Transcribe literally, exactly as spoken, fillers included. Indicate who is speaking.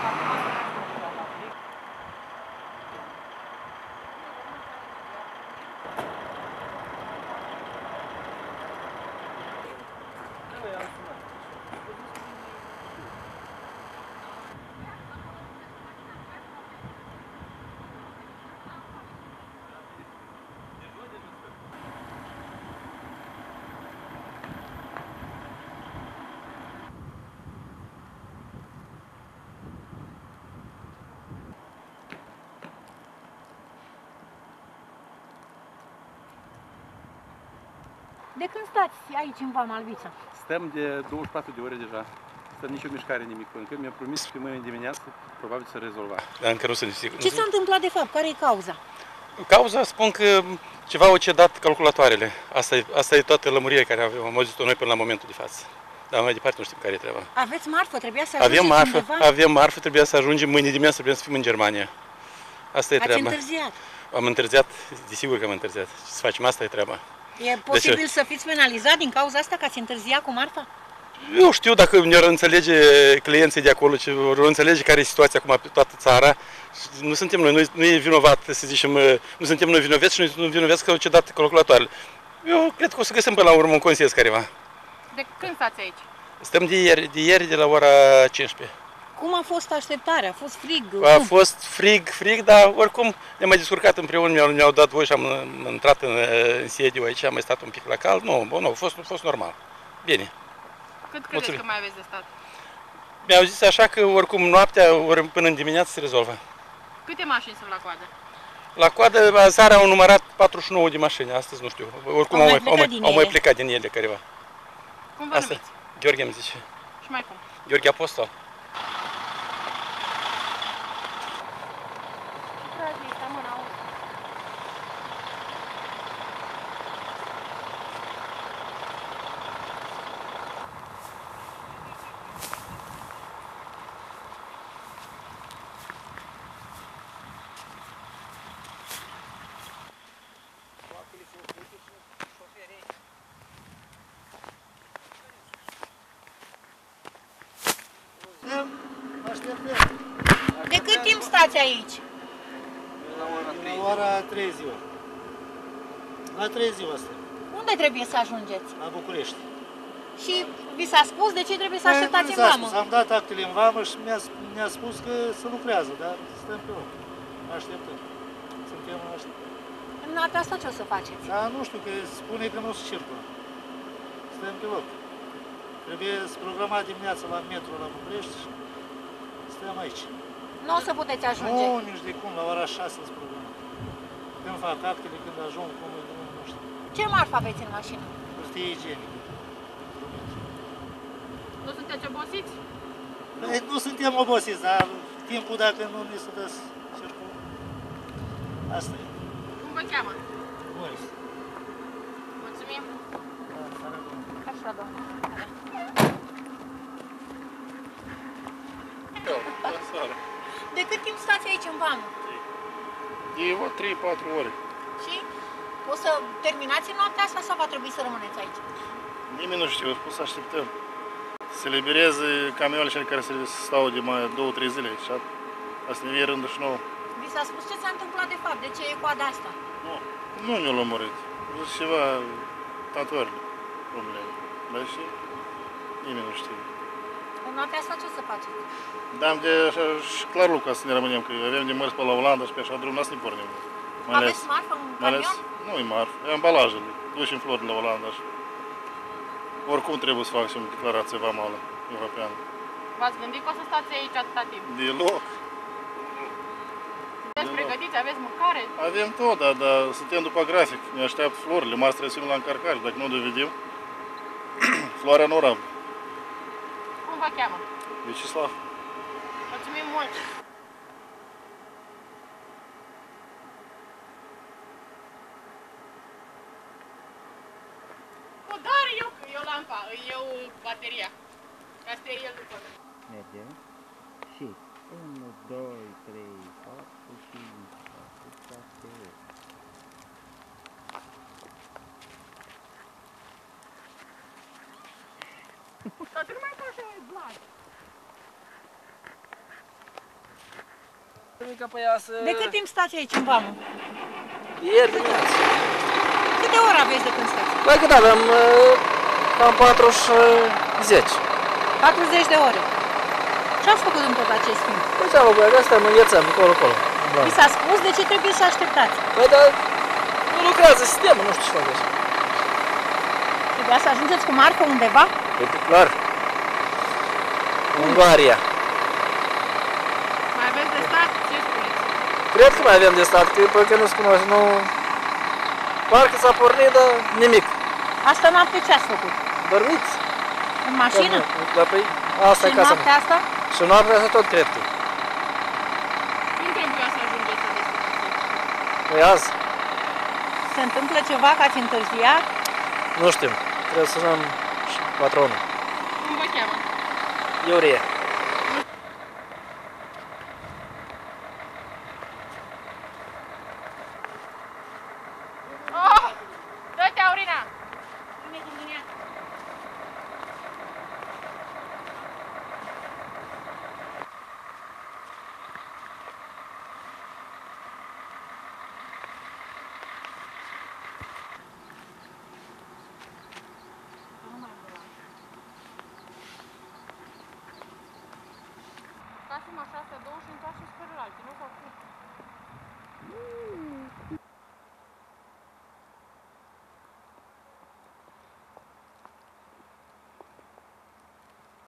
Speaker 1: De când stați aici în Vama Albița?
Speaker 2: Stăm de douăzeci și patru de ore deja. Stăm nicio mișcare, nimic. Încă mi-a promis că mâine dimineață probabil să rezolva. Dar încă nu sunt sigur.
Speaker 1: Ce s-a întâmplat de fapt? Care e cauza?
Speaker 2: Cauza, spun că ceva au cedat calculatoarele. Asta e, asta e toată lămurirea care avem, am auzit-o noi până la momentul de față. Dar mai departe nu știm care e treaba.
Speaker 1: Aveți marfă? Trebuia să ajungeți
Speaker 2: avem marfă,
Speaker 1: undeva?
Speaker 2: Avem marfă, trebuia să ajungem mâine dimineață, trebuia să fim în Germania. Asta e
Speaker 1: Ați
Speaker 2: treaba.
Speaker 1: întârziat?
Speaker 2: Am întârziat, desigur că am întârziat. Ce să facem, asta e treaba.
Speaker 1: E posibil deci, să fiți penalizat din cauza asta că ați întârziat cu marfa?
Speaker 2: Eu știu dacă ne-or înțelege clienții de acolo, ce vor înțelege care e situația acum pe toată țara. Nu suntem noi, nu e vinovat, să zicem, nu suntem noi vinoveți și nu vinoveți că au cedat calculatoarele. Eu cred că o să găsim până la urmă un consens careva.
Speaker 3: De când stați aici?
Speaker 2: Stăm de ieri, de ieri de la ora cincisprezece.
Speaker 1: Cum a fost așteptarea? A fost frig?
Speaker 2: A
Speaker 1: Cum?
Speaker 2: fost frig, frig, dar oricum ne-am mai descurcat împreună, mi-au dat voi și am intrat în, în sediu aici, am mai stat un pic la cald. Nu, bun, nu, a fost, a fost normal. Bine.
Speaker 3: Cât credeți că mai aveți de stat?
Speaker 2: Mi-au zis așa că oricum noaptea, ori până în dimineață se rezolvă.
Speaker 3: Câte mașini sunt la coadă?
Speaker 2: La coadă, aseară au numărat patruzeci și nouă de mașini, astăzi nu știu. Oricum
Speaker 1: au,
Speaker 2: au,
Speaker 1: mai
Speaker 2: au, mai, au mai
Speaker 1: ele.
Speaker 2: plecat din ele careva.
Speaker 3: Cum vă
Speaker 2: Asta,
Speaker 3: numiți?
Speaker 2: Gheorghe îmi zice.
Speaker 3: Și mai cum?
Speaker 2: Gheorghe Apostol.
Speaker 1: De cât timp stați aici?
Speaker 4: La ora trei ziua. La trei ziua asta.
Speaker 1: Unde trebuie să ajungeți?
Speaker 4: La București.
Speaker 1: Și vi s-a spus de ce trebuie să așteptați în vamă?
Speaker 4: Am dat actele în vamă și mi-a mi spus că se lucrează, dar stăm pe loc. Așteptăm. Suntem în așteptare.
Speaker 1: În noaptea asta ce o să faceți?
Speaker 4: Dar nu știu, că spune că nu se circulă. Stăm pe loc. Trebuie să programat dimineața la metro la București și stăm aici.
Speaker 1: Nu o să puteți ajunge?
Speaker 4: Nu, nici de cum, la ora șase sunt programat. Când fac actele, când ajung, cum e, nu știu.
Speaker 1: Ce marfă aveți în mașină?
Speaker 4: Hârtie igienică.
Speaker 3: Nu sunteți obosiți?
Speaker 4: Nu suntem obosiți, dar timpul dacă nu ne se dă circul, asta e.
Speaker 3: Cum vă cheamă?
Speaker 4: Boris.
Speaker 3: Mulțumim!
Speaker 4: Da, seara bună.
Speaker 1: Așa, doamne. De cât timp stați aici în vamă?
Speaker 5: De trei patru ore.
Speaker 1: Și o să terminați în noaptea asta sau va trebui să rămâneți aici?
Speaker 5: Nimeni nu știu, o să așteptăm. Se libereze camioanele cele care se stau de mai două trei zile și asta ne vie rândul și nouă.
Speaker 1: Vi s-a spus ce s-a întâmplat de fapt? De ce e coada asta?
Speaker 5: Nu, nu ne-au lămurit. Zic ceva tatuările, probleme. Dar și nimeni nu știe.
Speaker 1: În noaptea asta ce o să faceți?
Speaker 5: Da, am de așa, și clar lucru ca să ne rămânem, că avem de mers pe la Olanda și pe așa drum, n-a să ne pornim.
Speaker 1: Aveți marfă în camion?
Speaker 5: Nu e marfă, e ambalajele, duci în flori de la Olanda și oricum trebuie să facem declarație vamală europeană.
Speaker 3: V-ați gândit că o să stați aici atâta timp?
Speaker 5: Deloc.
Speaker 3: Sunteți pregătiți? Aveți mâncare?
Speaker 5: Avem tot, dar, dar suntem după grafic. Ne așteaptă florile, marți trebuie să fim la încărcare. Dacă nu dovedim, floarea nu rabă.
Speaker 3: Cum vă cheamă?
Speaker 5: Vecislav.
Speaker 3: Mulțumim mult! Nu, dar eu, eu lampa, eu bateria. Asta e el după.
Speaker 6: Mergem. Și unu, doi, trei, patru, cinci, șase, șapte, opt.
Speaker 3: Toată lumea ca așa e blat.
Speaker 7: mică pe ea să...
Speaker 1: De cât timp stați aici în vamă?
Speaker 7: Ieri dimineață.
Speaker 1: Câte ore aveți de când stați?
Speaker 7: Păi cât aveam? uh, Cam patruzeci.
Speaker 1: patruzeci de ore. Ce ați făcut în tot acest timp?
Speaker 7: Păi ce am făcut? Că stăm, înghețăm, acolo, acolo. Da.
Speaker 1: Vi s-a spus de ce trebuie să așteptați?
Speaker 7: Păi dar nu lucrează sistemul, nu știu ce fac așa.
Speaker 1: Trebuia să ajungeți cu marfă undeva?
Speaker 7: Păi clar. Ungaria.
Speaker 3: Mai aveți de stat? Ce spuneți?
Speaker 7: Cred că mai avem de stat, că, că nu-ți cunoaște, nu... Parcă s-a pornit, dar nimic.
Speaker 1: Asta noapte ce ați făcut?
Speaker 7: Dormit.
Speaker 1: În mașină?
Speaker 7: Da, păi asta
Speaker 1: Și
Speaker 7: e casa
Speaker 1: noaptea
Speaker 7: mea.
Speaker 1: asta?
Speaker 7: Și noaptea asta tot cred că.
Speaker 3: Cum trebuia să ajungeți la destinație?
Speaker 7: Păi azi,
Speaker 1: Se întâmplă ceva că ați întârziat?
Speaker 7: nu știm. Trebuie să sunăm și patronul.
Speaker 3: Cum vă cheamă?
Speaker 7: Iurie.
Speaker 3: Oh! Dă-te, Aurina!
Speaker 1: Vine din mine.
Speaker 3: Facem așa, să două și întoarcem spre alte, nu? Sau